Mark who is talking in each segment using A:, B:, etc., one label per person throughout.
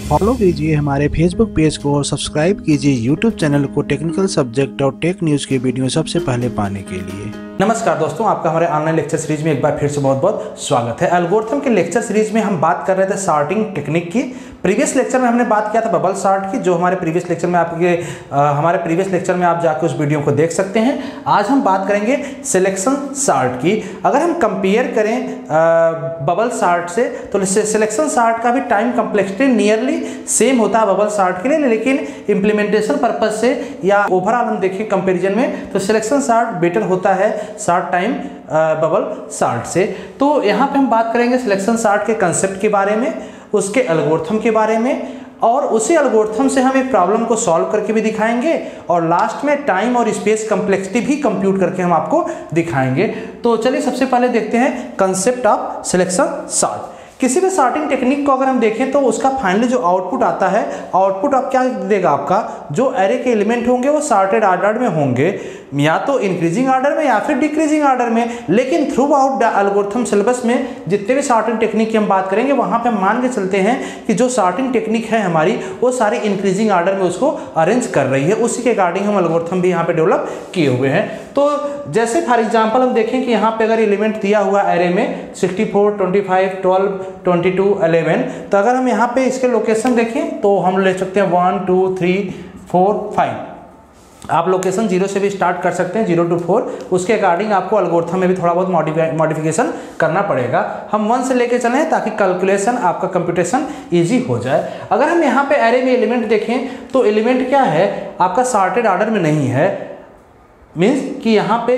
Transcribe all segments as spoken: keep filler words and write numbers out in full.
A: Follow कीजिए हमारे Facebook page को और सब्सक्राइब कीजिए यूट्यूब चैनल को टेक्निकल सब्जेक्ट और टेक न्यूज़ के वीडियो सबसे पहले पाने के लिए।
B: नमस्कार दोस्तों, आपका हमारे ऑनलाइन लेक्चर सीरीज में एक बार फिर से बहुत बहुत स्वागत है। एल्गोरिथम के लेक्चर सीरीज में हम बात कर रहे थे सॉर्टिंग टेक्निक की। प्रीवियस लेक्चर में हमने बात किया था बबल सॉर्ट की, जो हमारे प्रीवियस लेक्चर में आपके आ, हमारे प्रीवियस लेक्चर में आप जाकर उस वीडियो को देख सकते हैं। आज हम बात करेंगे सिलेक्शन सॉर्ट की। अगर हम कंपेयर करें बबल सॉर्ट से तो सिलेक्शन सॉर्ट का भी टाइम कम्प्लेक्सिटी नियरली सेम होता है बबल सॉर्ट के लिए, लेकिन इंप्लीमेंटेशन पर्पज से या ओवरऑल हम देखें कंपेरिजन में तो सिलेक्शन सॉर्ट बेटर होता है शॉर्ट टाइम बबल सॉर्ट से। तो यहाँ पे हम बात करेंगे सिलेक्शन सॉर्ट के कंसेप्ट के बारे में, उसके एल्गोरिथम के बारे में, और उसी एल्गोरिथम से हम एक प्रॉब्लम को सॉल्व करके भी दिखाएंगे और लास्ट में टाइम और स्पेस कम्प्लेक्सिटी भी कंप्यूट करके हम आपको दिखाएंगे। तो चलिए सबसे पहले देखते हैं कंसेप्ट ऑफ सिलेक्शन सॉर्ट। किसी भी सॉर्टिंग टेक्निक को अगर हम देखें तो उसका फाइनली जो आउटपुट आता है, आउटपुट आप क्या देगा, आपका जो एरे के एलिमेंट होंगे वो सॉर्टेड ऑर्डर में होंगे, या तो इंक्रीजिंग ऑर्डर में या फिर डिक्रीजिंग ऑर्डर में। लेकिन throughout the algorithm syllabus में जितने भी सॉर्टिंग टेक्निक की हम बात करेंगे वहां पे हम मान के चलते हैं कि जो सॉर्टिंग टेक्निक है हमारी वो सारी इंक्रीजिंग ऑर्डर में उसको अरेंज कर रही है। उसी के अकॉर्डिंग हम एल्गोरिथम भी यहाँ पे डेवलप किए हुए हैं। तो जैसे फॉर एग्जाम्पल हम देखें कि यहाँ पे अगर एलिमेंट दिया हुआ एरे में sixty four, twenty five, twelve, twenty two, eleven, तो अगर हम यहाँ पे इसके लोकेशन देखें तो हम ले सकते हैं one two three four five. आप लोकेशन जीरो से भी स्टार्ट कर सकते हैं, जीरो टू फोर। उसके अकॉर्डिंग आपको एल्गोरिथम में भी थोड़ा बहुत मॉडिफिकेशन करना पड़ेगा। हम वन से लेके चलें ताकि कैलकुलेशन आपका कंप्यूटेशन इजी हो जाए। अगर हम यहाँ पे एरे में एलिमेंट देखें तो एलिमेंट क्या है, आपका सॉर्टेड ऑर्डर में नहीं है। मीन्स कि यहाँ पे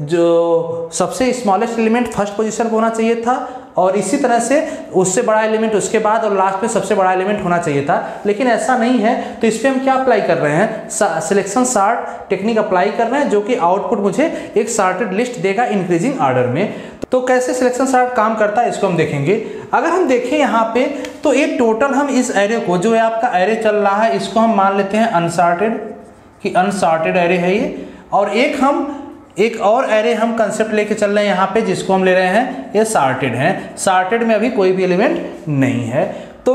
B: जो सबसे स्मॉलेस्ट एलिमेंट फर्स्ट पोजीशन पर होना चाहिए था और इसी तरह से उससे बड़ा एलिमेंट उसके बाद और लास्ट में सबसे बड़ा एलिमेंट होना चाहिए था, लेकिन ऐसा नहीं है। तो इस पर हम क्या अप्लाई कर रहे हैं, सिलेक्शन सॉर्ट टेक्निक अप्लाई कर रहे हैं, जो कि आउटपुट मुझे एक सॉर्टेड लिस्ट देगा इंक्रीजिंग ऑर्डर में। तो कैसे सिलेक्शन सॉर्ट काम करता है इसको हम देखेंगे। अगर हम देखें यहाँ पे तो एक टोटल हम इस एरे को, जो है आपका एरे चल रहा है, इसको हम मान लेते हैं अनसॉर्टेड, कि अनसॉर्टेड एरे है ये, और एक हम एक और एरे हम कंसेप्ट लेके चल रहे हैं यहाँ पे, जिसको हम ले रहे हैं ये सॉर्टेड है। सॉर्टेड में अभी कोई भी एलिमेंट नहीं है। तो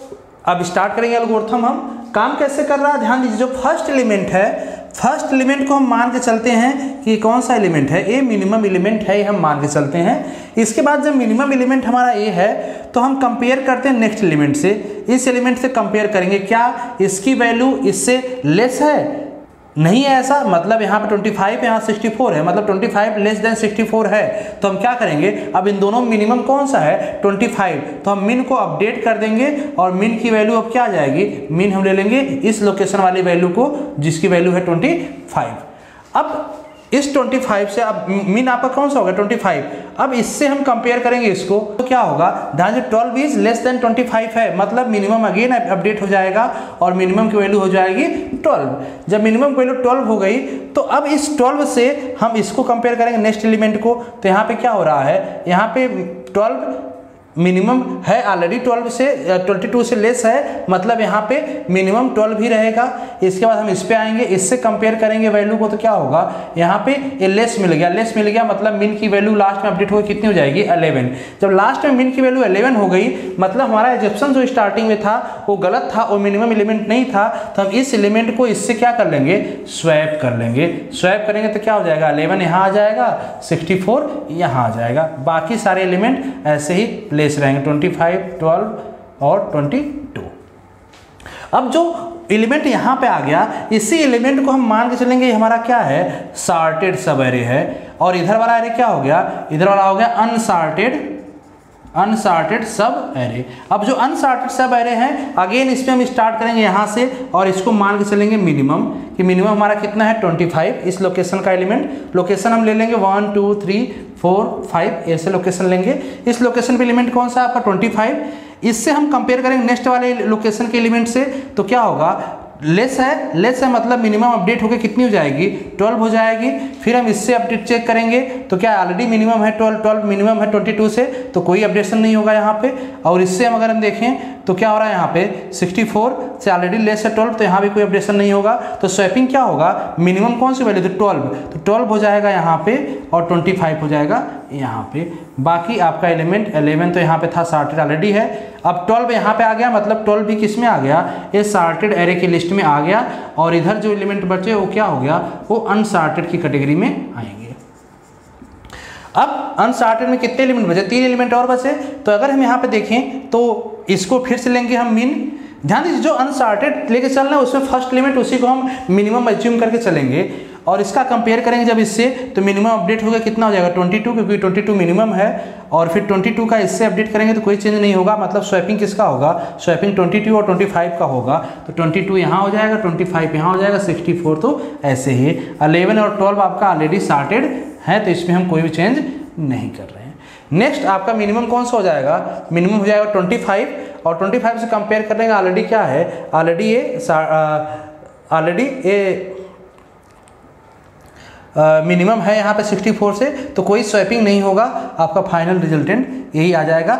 B: अब स्टार्ट करेंगे एल्गोरिथम। हम काम कैसे कर रहा है ध्यान दीजिए। जो फर्स्ट एलिमेंट है, फर्स्ट एलिमेंट को हम मान के चलते हैं कि कौन सा एलिमेंट है, ए मिनिमम एलिमेंट है, ये हम मान के चलते हैं। इसके बाद जब मिनिमम एलिमेंट हमारा ए है तो हम कंपेयर करते हैं नेक्स्ट एलिमेंट से। इस एलिमेंट से कंपेयर करेंगे, क्या इसकी वैल्यू इससे लेस है, नहीं है ऐसा, मतलब यहाँ पे ट्वेंटी फाइव, यहाँ सिक्सटी फोर है, मतलब twenty five less than sixty four है। तो हम क्या करेंगे, अब इन दोनों मिनिमम कौन सा है, ट्वेंटी फाइव, तो हम मिन को अपडेट कर देंगे और मिन की वैल्यू अब क्या आ जाएगी, मिन हम ले लेंगे इस लोकेशन वाली वैल्यू को जिसकी वैल्यू है ट्वेंटी फाइव। अब इस ट्वेंटी फाइव से अब मिन आपका कौन सा होगा, ट्वेंटी फाइव। अब इससे हम कंपेयर करेंगे इसको तो क्या होगा, ध्यान से twelve is less than twenty five है, मतलब मिनिमम अगेन अपडेट हो जाएगा और मिनिमम की वैल्यू हो जाएगी ट्वेल्व। जब मिनिमम वैल्यू ट्वेल्व हो गई तो अब इस ट्वेल्व से हम इसको कंपेयर करेंगे नेक्स्ट एलिमेंट को। तो यहाँ पे क्या हो रहा है, यहाँ पे ट्वेल्व मिनिमम है ऑलरेडी, ट्वेल्व से ट्वेंटी टू से लेस है, मतलब यहाँ पे मिनिमम ट्वेल्व ही रहेगा। इसके बाद हम इस पे आएंगे, इससे कंपेयर करेंगे वैल्यू को, तो क्या होगा, यहाँ पे ये लेस मिल गया, लेस मिल गया मतलब मिन की वैल्यू लास्ट में अपडेट होगी, कितनी हो जाएगी, इलेवन। जब लास्ट में मिन की वैल्यू इलेवन हो गई, मतलब हमारा एजप्शन जो स्टार्टिंग में था वो गलत था और मिनिमम एलिमेंट नहीं था। तो हम इस एलिमेंट को इससे क्या कर लेंगे, स्वैप कर लेंगे। स्वैप करेंगे तो क्या हो जाएगा, इलेवन यहाँ आ जाएगा, सिक्सटी फोर यहाँ आ जाएगा, बाकी सारे एलिमेंट ऐसे ही लेस रहेंगे, ट्वेंटी फाइव, ट्वेल्व और ट्वेंटी टू। अब जो एलिमेंट यहाँ पे आ गया, इसी एलिमेंट को हम मान के चलेंगे ये हमारा क्या है, सॉर्टेड सब एरे है, और इधर वाला एरे क्या हो गया, इधर वाला हो गया अनसॉर्टेड अनसॉर्टेड सब एरे। अब जो अनसॉर्टेड सब एरे हैं, अगेन इसमें हम स्टार्ट करेंगे यहाँ से और इसको मान के चलेंगे मिनिमम, कि मिनिमम हमारा कितना है, ट्वेंटी फाइव। इस लोकेशन का एलिमेंट, लोकेशन हम ले लेंगे one two three four five, ऐसे लोकेशन लेंगे। इस लोकेशन पे एलिमेंट कौन सा आपका ट्वेंटी फाइव। इससे हम कंपेयर करेंगे नेक्स्ट वाले लोकेशन के एलिमेंट से, तो क्या होगा, लेस है, लेस है मतलब मिनिमम अपडेट होकर कितनी हो जाएगी, ट्वेल्व हो जाएगी। फिर हम इससे अपडेट चेक करेंगे तो क्या ऑलरेडी मिनिमम है ट्वेल्व, ट्वेल्व मिनिमम है ट्वेंटी टू से, तो कोई अपडेशन नहीं होगा यहाँ पे। और इससे हम अगर हम देखें तो क्या हो रहा है यहाँ पे सिक्सटी फोर से ऑलरेडी लेस है ट्वेल्व, तो यहाँ भी कोई अपडेशन नहीं होगा। तो स्वैपिंग क्या होगा, मिनिमम कौन सी वैल्यू थी ट्वेल्व, तो ट्वेल्व हो जाएगा यहाँ पे और ट्वेंटी फाइव हो जाएगा यहाँ पे। बाकी आपका एलिमेंट इलेवन तो यहाँ पे था, सॉर्टेड ऑलरेडी है। अब ट्वेल्व यहाँ पे आ गया, मतलब ट्वेल्व भी किस में आ गया, ये सॉर्टेड एरे की लिस्ट में आ गया, और इधर जो एलिमेंट बचे वो क्या हो गया, वो अनसॉर्टेड की कैटेगरी में आएंगे। अब अनसॉर्टेड में कितने एलिमेंट बचे, तीन एलिमेंट और बचे। तो अगर हम यहाँ पे देखें तो इसको फिर से लेंगे हम मीन। ध्यान दीजिए जो अनसॉर्टेड लेके चलना है उसमें फर्स्ट एलिमेंट उसी को हम मिनिमम एज्यूम करके चलेंगे, और इसका कंपेयर करेंगे जब इससे, तो मिनिमम अपडेट होगा कितना हो जाएगा बाईस, क्योंकि बाईस मिनिमम है, और फिर बाईस का इससे अपडेट करेंगे तो कोई चेंज नहीं होगा, मतलब स्वैपिंग किसका होगा, स्वैपिंग बाईस और पच्चीस का होगा। तो बाईस यहाँ हो जाएगा, पच्चीस यहाँ हो जाएगा, चौंसठ तो ऐसे ही। ग्यारह और बारह आपका ऑलरेडी सॉर्टेड है, तो इसमें हम कोई भी चेंज नहीं कर रहे हैं। नेक्स्ट आपका मिनिमम कौन सा हो जाएगा, मिनिमम हो जाएगा पच्चीस, और पच्चीस से कंपेयर करने का ऑलरेडी क्या है, ऑलरेडी ये ऑलरेडी ये मिनिमम uh, है यहाँ पे चौंसठ से, तो कोई स्वैपिंग नहीं होगा, आपका फाइनल रिजल्टेंट यही आ जाएगा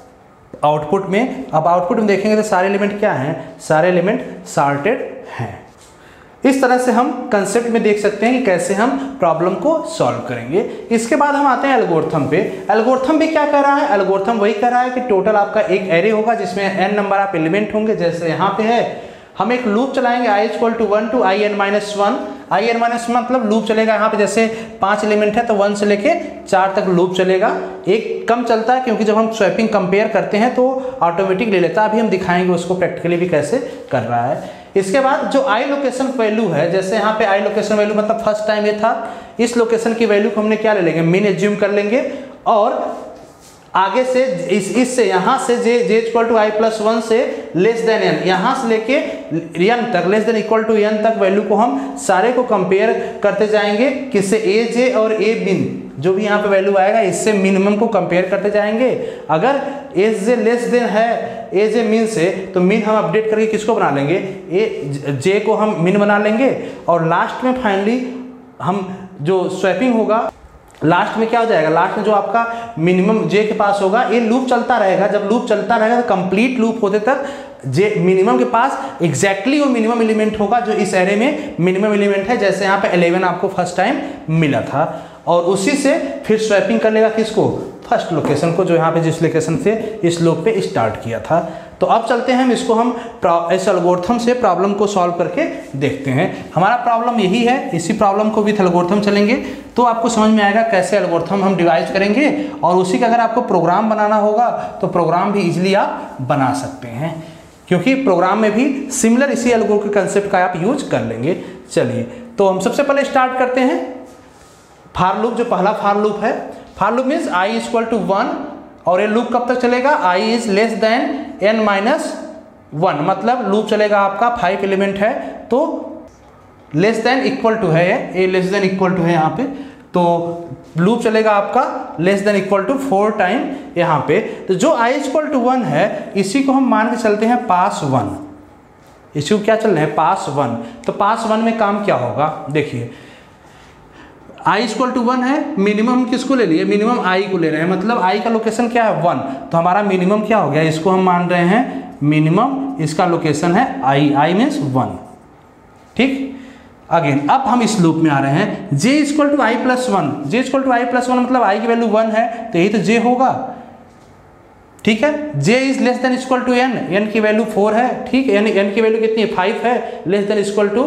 B: आउटपुट में। अब आउटपुट में देखेंगे तो सारे एलिमेंट क्या हैं, सारे एलिमेंट सॉर्टेड हैं। इस तरह से हम कंसेप्ट में देख सकते हैं कि कैसे हम प्रॉब्लम को सॉल्व करेंगे। इसके बाद हम आते हैं एल्गोरिथम पे। एल्गोरिथम भी क्या कर रहा है, एल्गोरिथम वही कर रहा है कि टोटल आपका एक एरे होगा जिसमें एन नंबर आप एलिमेंट होंगे, जैसे यहाँ पे है। हम एक लूप चलाएंगे I equal to one to I N minus one. I N minus मतलब लूप चलेगा यहाँ पे, जैसे पांच एलिमेंट है तो वन से लेके चार तक लूप चलेगा। एक कम चलता है क्योंकि जब हम स्वैपिंग कंपेयर करते हैं तो ऑटोमेटिक ले लेता है। अभी हम दिखाएंगे उसको प्रैक्टिकली भी कैसे कर रहा है। इसके बाद जो आई लोकेशन वैल्यू है, जैसे यहाँ पे आई लोकेशन वैल्यू मतलब फर्स्ट टाइम ये था, इस लोकेशन की वैल्यू को हमने क्या ले लेंगे, मीन एज्यूम कर लेंगे, और आगे से इस इससे यहाँ से J J equal to I plus one से लेस देन एन, यहाँ से लेके एन तक, less than equal to N तक वैल्यू को हम सारे को कंपेयर करते जाएंगे। किससे, ए जे और ए मिन, जो भी यहाँ पे वैल्यू आएगा इससे मिनिमम को कंपेयर करते जाएंगे। अगर ए जे लेस देन है ए जे मिन से, तो मिन हम अपडेट करके किसको बना लेंगे, ए जे को हम मिन बना लेंगे। और लास्ट में फाइनली हम जो स्वैपिंग होगा, लास्ट में क्या हो जाएगा, लास्ट में जो आपका मिनिमम जे के पास होगा, ये लूप चलता रहेगा। जब लूप चलता रहेगा तो कंप्लीट लूप होते तक जे मिनिमम के पास एग्जैक्टली वो मिनिमम एलिमेंट होगा जो इस एरे में मिनिमम एलिमेंट है, जैसे यहाँ पे ग्यारह आपको फर्स्ट टाइम मिला था, और उसी से फिर स्वैपिंग कर लेगा किसको, फर्स्ट लोकेशन को, जो यहाँ पे जिस लोकेशन से इस लूप पे स्टार्ट किया था। तो अब चलते हैं हम इसको हम इस एल्गोरिथम से प्रॉब्लम को सॉल्व करके देखते हैं। हमारा प्रॉब्लम यही है, इसी प्रॉब्लम को विथ एल्गोरिथम चलेंगे तो आपको समझ में आएगा कैसे एल्गोरिथम हम डिवाइस करेंगे, और उसी का अगर आपको प्रोग्राम बनाना होगा तो प्रोग्राम भी इजीली आप बना सकते हैं, क्योंकि प्रोग्राम में भी सिमिलर इसी एल्गोरिथम के कंसेप्ट का आप यूज कर लेंगे। चलिए तो हम सबसे पहले स्टार्ट करते हैं फॉर लूप। जो पहला फॉर लूप है, for loop means I equal to one, और ये लूप कब तक चलेगा, I is less than N minus one, मतलब लूप चलेगा आपका फाइव एलिमेंट है तो लेस देन इक्वल टू है, ये लेस देन इक्वल टू है यहाँ पे, तो लूप चलेगा आपका less than equal to four time यहाँ पे। तो जो आई इक्वल टू वन है इसी को हम मान के चलते हैं पास वन, इसी को क्या चल रहे हैं, पास वन। तो पास वन में काम क्या होगा, देखिए आई इक्वल टू वन है, मिनिमम किसको ले लिए, मिनिमम आई को ले रहे हैं, मतलब आई का लोकेशन क्या है वन, तो हमारा मिनिमम क्या हो गया, इसको हम मान रहे हैं मिनिमम, इसका लोकेशन है आई, आई मीन्स वन। ठीक, अगेन अब हम इस लूप में आ रहे हैं, J equal to I plus one, J equal to I plus one मतलब आई की वैल्यू वन है तो यही तो जे होगा। ठीक है, J is less than equal to N, N की वैल्यू फोर है, ठीक है, एन की वैल्यू कितनी है, फाइव है, less than equal to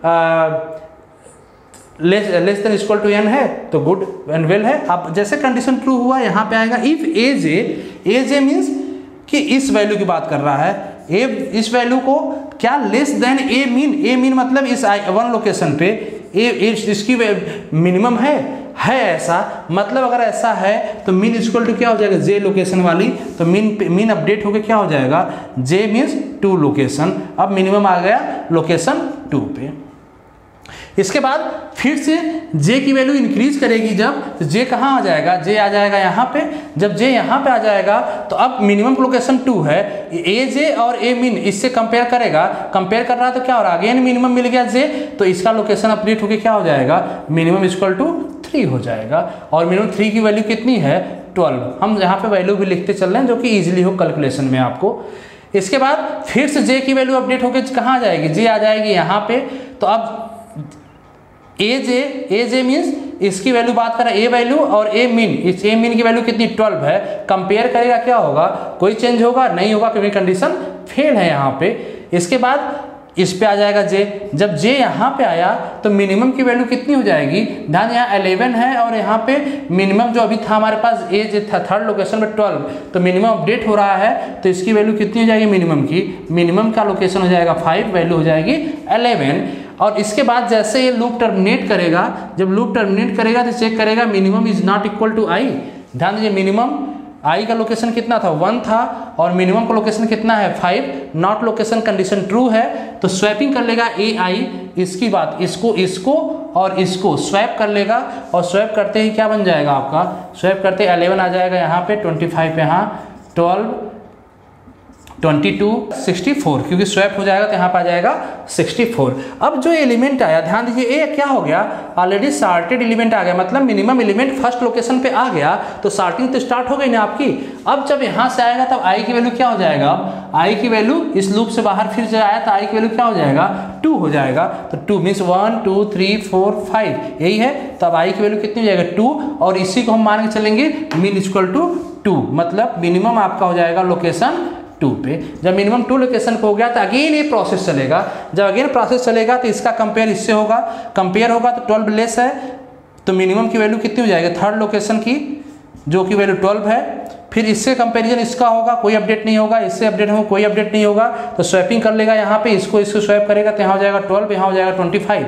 B: less less than equal to N है तो गुड एंड वेल है। अब जैसे कंडीशन ट्रू हुआ यहाँ पे आएगा if A J, A J means कि इस वैल्यू की बात कर रहा है, ए इस वैल्यू को क्या less than a mean, a mean मतलब इस वन लोकेशन पे ए इसकी मिनिमम है है ऐसा, मतलब अगर ऐसा है तो मीन इक्वल टू क्या हो जाएगा, जे लोकेशन वाली, तो मीन मीन अपडेट होकर क्या हो जाएगा, जे मीन्स टू लोकेशन। अब मिनिमम आ गया लोकेशन टू पे। इसके बाद फिर से j की वैल्यू इंक्रीज करेगी जब, तो j कहाँ आ जाएगा, j आ जाएगा यहाँ पे। जब j यहाँ पे आ जाएगा तो अब मिनिमम लोकेशन टू है, ए जे और ए मिन इससे कंपेयर करेगा, कंपेयर कर रहा है तो क्या हो रहा है, अगेन मिनिमम मिल गया j, तो इसका लोकेशन अपडेट होकर क्या हो जाएगा, मिनिमम इक्वल टू थ्री हो जाएगा। और मिनिमम थ्री की वैल्यू कितनी है, ट्वेल्व। हम यहाँ पे वैल्यू भी लिखते चल रहे हैं जो कि ईजिली हो कैलकुलेशन में आपको। इसके बाद फिर से जे की वैल्यू अपडेट होकर कहाँ आ जाएगी, जे आ जाएगी यहाँ पे। तो अब ए जे, ए जे मीन्स इसकी वैल्यू बात करें ए वैल्यू और ए मीन, इस ए मीन की वैल्यू कितनी ट्वेल्व है, कंपेयर करेगा क्या होगा, कोई चेंज होगा नहीं होगा क्योंकि कंडीशन फेल है यहाँ पे। इसके बाद इस पे आ जाएगा जे, जब जे यहाँ पे आया तो मिनिमम की वैल्यू कितनी हो जाएगी, ध्यान यहाँ इलेवन है और यहाँ पे मिनिमम जो अभी था हमारे पास ए जे था थर्ड लोकेशन में ट्वेल्व, तो मिनिमम अपडेट हो रहा है तो इसकी वैल्यू कितनी हो जाएगी मिनिमम की, मिनिमम का लोकेशन हो जाएगा फाइव, वैल्यू हो जाएगी इलेवन। और इसके बाद जैसे ये लूप टर्मिनेट करेगा, जब लूप टर्मिनेट करेगा तो चेक करेगा minimum is not equal to I. ध्यान दीजिए मिनिमम आई का लोकेशन कितना था, वन था और मिनिमम का लोकेशन कितना है five, not location condition true है तो स्वैपिंग कर लेगा ए आई, इसकी बात इसको इसको और इसको स्वैप कर लेगा और स्वैप करते ही क्या बन जाएगा आपका, स्वैप करते इलेवन आ जाएगा यहाँ पे, ट्वेंटी फाइव पे यहाँ twelve, twenty two, sixty four, क्योंकि स्वैप हो जाएगा तो यहाँ पर आ जाएगा सिक्सटी फोर। अब जो एलिमेंट आया ध्यान दीजिए ये क्या हो गया, ऑलरेडी सॉर्टेड एलिमेंट आ गया, मतलब मिनिमम एलिमेंट फर्स्ट लोकेशन पे आ गया तो सॉर्टिंग तो स्टार्ट हो गई ना आपकी। अब जब यहाँ से आएगा तब आई की वैल्यू क्या हो जाएगा, अब आई की वैल्यू इस लूप से बाहर फिर से आया तो आई की वैल्यू क्या हो जाएगा, टू हो जाएगा। तो two means one two three four five यही है, तब आई की वैल्यू कितनी हो जाएगा टू, और इसी को हम मान के चलेंगे मीन इक्वल टू टू, मतलब मिनिमम आपका हो जाएगा लोकेशन टू पे। जब मिनिमम टू लोकेशन पे हो गया तो अगेन ये प्रोसेस चलेगा, जब अगेन प्रोसेस चलेगा तो इसका कंपेयर इससे होगा, कंपेयर होगा तो ट्वेल्व लेस है तो मिनिमम की वैल्यू कितनी हो जाएगी थर्ड लोकेशन की जो कि वैल्यू ट्वेल्व है, फिर इससे कंपेरिजन इसका होगा, कोई अपडेट नहीं होगा, इससे अपडेट होगा कोई अपडेट नहीं होगा तो स्वैपिंग कर लेगा यहाँ पे, इसको इसको स्वैप करेगा तो यहाँ हो जाएगा ट्वेल्व, यहाँ हो जाएगा ट्वेंटी फाइव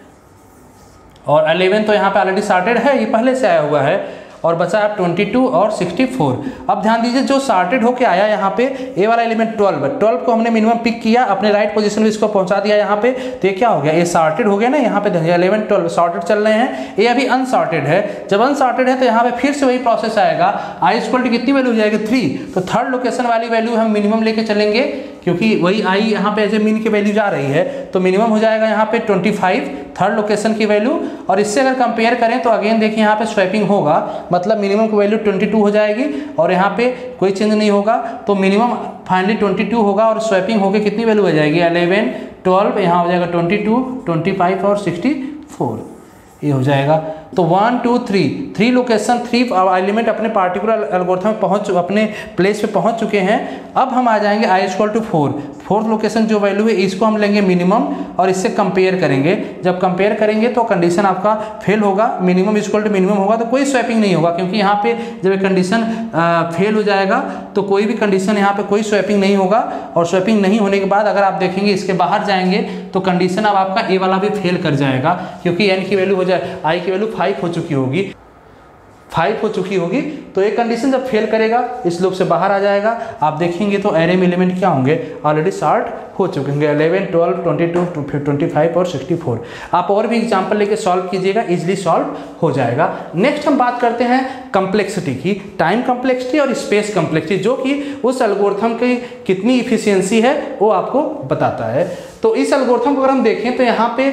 B: और इलेवन तो यहाँ पे ऑलरेडी सॉर्टेड है, ये पहले से आया हुआ है और बचा अब ट्वेंटी टू और सिक्सटी फोर। अब ध्यान दीजिए जो सॉर्टेड होके आया यहाँ पे ए वाला एलिमेंट ट्वेल्व, ट्वेल्व को हमने मिनिमम पिक किया अपने राइट पोजीशन में इसको पहुंचा दिया यहाँ पे, तो ये क्या हो गया, ये सॉर्टेड हो गया ना, यहाँ पे इलेवन ट्वेल्व सॉर्टेड चल रहे हैं, ये अभी अनसॉर्टेड है। जब अनसॉर्टेड है तो यहाँ पे फिर से वही प्रोसेस आएगा, आई इक्वल टू कितनी वैल्यू हो जाएगी थ्री, तो थर्ड लोकेशन वाली वैल्यू हम मिनिमम लेके चलेंगे क्योंकि वही आई यहाँ पे एज ए मीन की वैल्यू जा रही है, तो मिनिमम हो जाएगा यहाँ पे ट्वेंटी फाइव थर्ड लोकेशन की वैल्यू, और इससे अगर कंपेयर करें तो अगेन देखिए यहाँ पे स्वैपिंग होगा, मतलब मिनिमम की वैल्यू ट्वेंटी टू हो जाएगी और यहाँ पे कोई चेंज नहीं होगा तो मिनिमम फाइनली ट्वेंटी टू होगा और स्वैपिंग होकर कितनी वैल्यू हो जाएगी इलेवन ट्वेल्व, यहाँ हो जाएगा ट्वेंटी टू, ट्वेंटी फाइव और सिक्सटी फोर ये हो जाएगा। तो one two three three location three element अपने पार्टिकुलर एल्गोरिथम में पहुंच अपने प्लेस पे पहुंच चुके हैं। अब हम आ जाएंगे I equal to four, fourth location जो वैल्यू है इसको हम लेंगे मिनिमम और इससे कंपेयर करेंगे, जब कंपेयर करेंगे तो कंडीशन आपका फेल होगा, मिनिमम इक्वल टू मिनिमम होगा तो कोई स्वैपिंग नहीं होगा क्योंकि यहाँ पे जब कंडीशन फेल हो जाएगा तो कोई भी कंडीशन यहाँ पे कोई स्वैपिंग नहीं होगा, और स्वैपिंग नहीं होने के बाद अगर आप देखेंगे इसके बाहर जाएंगे तो कंडीशन अब आपका ए वाला भी फेल कर जाएगा क्योंकि एन की वैल्यू हो जाए आई की वैल्यू फाइव हो चुकी होगी, फाइव हो चुकी होगी तो ये कंडीशन जब फेल करेगा इस लूप से बाहर आ जाएगा। आप देखेंगे तो एरे में एलिमेंट क्या होंगे ऑलरेडी सॉर्ट हो चुके होंगे eleven twelve twenty two twenty five और सिक्सटी फोर। आप और भी एग्जांपल लेके सॉल्व कीजिएगा, इजीली सॉल्व हो जाएगा। नेक्स्ट हम बात करते हैं कंप्लेक्सिटी की, टाइम कंप्लेक्सिटी और स्पेस कंप्लेक्सिटी, जो कि उस एल्गोरिथम की कितनी इफिशियंसी है वो आपको बताता है। तो इस एल्गोरिथम को अगर हम देखें तो यहाँ पे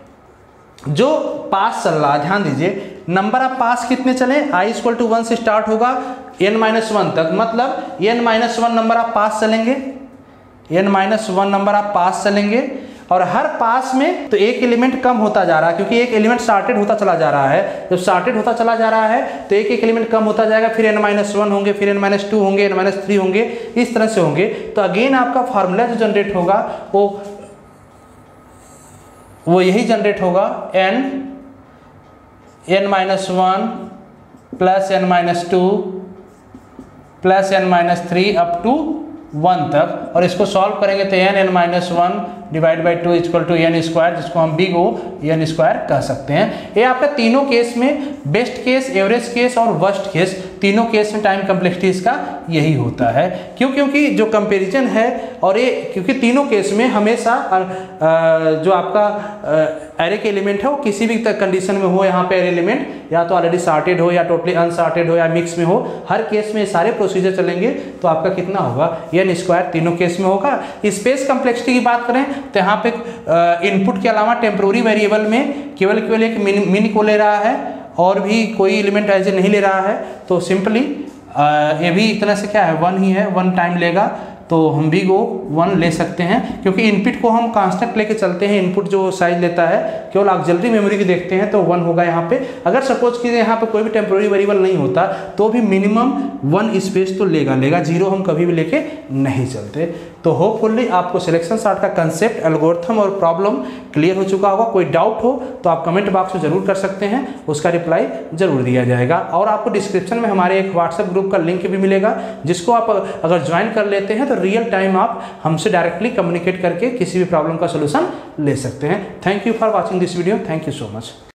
B: जो पास चल रहा है, ध्यान दीजिए नंबर ऑफ पास कितने चले, आई इक्वल टू वन से स्टार्ट होगा एन माइनस वन तक, मतलब N minus one number of pass चलेंगे, N minus one number of pass चलेंगे और हर पास में तो एक एलिमेंट कम होता जा रहा है क्योंकि एक एलिमेंट सॉर्टेड होता चला जा रहा है। जब सॉर्टेड होता चला जा रहा है तो एक एक एलिमेंट कम होता जाएगा, फिर एन माइनस वन होंगे, फिर एन माइनस टू होंगे, एन माइनस थ्री होंगे, इस तरह से होंगे। तो अगेन आपका फार्मूला जो जनरेट होगा वो वो यही जनरेट होगा N N minus one plus N minus two plus N minus three up to one तक, और इसको सॉल्व करेंगे तो N N minus one divide by two equal to N square, जिसको हम बिग ओ एन स्क्वायर कह सकते हैं। ये आपका तीनों केस में बेस्ट केस, एवरेज केस और वर्स्ट केस, तीनों केस में टाइम कम्प्लेक्सिटी इसका यही होता है। क्यों? क्योंकि जो कंपैरिजन है और ये क्योंकि तीनों केस में हमेशा जो आपका एरे के एलिमेंट है वो किसी भी कंडीशन में हो, यहाँ पे एरे एलिमेंट या तो ऑलरेडी सॉर्टेड हो या टोटली अनसॉर्टेड हो या मिक्स में हो, हर केस में सारे प्रोसीजर चलेंगे तो आपका कितना होगा एन स्क्वायर तीनों केस में होगा। स्पेस कम्प्लेक्सिटी की बात करें तो यहाँ पे इनपुट के अलावा टेम्पोररी वेरिएबल में केवल केवल एक मिन मिन को ले रहा है और भी कोई एलिमेंट ऐसे नहीं ले रहा है, तो सिंपली ये भी इतना से क्या है वन ही है, वन टाइम लेगा तो हम भी वो वन ले सकते हैं, क्योंकि इनपुट को हम कांस्टेंट लेके चलते हैं। इनपुट जो साइज लेता है केवल ऑक्सिलरी मेमोरी की देखते हैं तो वन होगा यहाँ पे। अगर सपोज कीजिए यहाँ पे कोई भी टेम्पोररी वेरिएबल नहीं होता तो भी मिनिमम वन स्पेस तो लेगा लेगा जीरो हम कभी भी लेके नहीं चलते। तो होपफुली आपको सिलेक्शन सॉर्ट का कंसेप्ट, एल्गोरिथम और प्रॉब्लम क्लियर हो चुका होगा। कोई डाउट हो तो आप कमेंट बॉक्स में जरूर कर सकते हैं, उसका रिप्लाई जरूर दिया जाएगा। और आपको डिस्क्रिप्शन में हमारे एक व्हाट्सएप ग्रुप का लिंक भी मिलेगा, जिसको आप अगर ज्वाइन कर लेते हैं तो रियल टाइम आप हमसे डायरेक्टली कम्युनिकेट करके किसी भी प्रॉब्लम का सोल्यूशन ले सकते हैं। Thank you for watching this video. Thank you so much.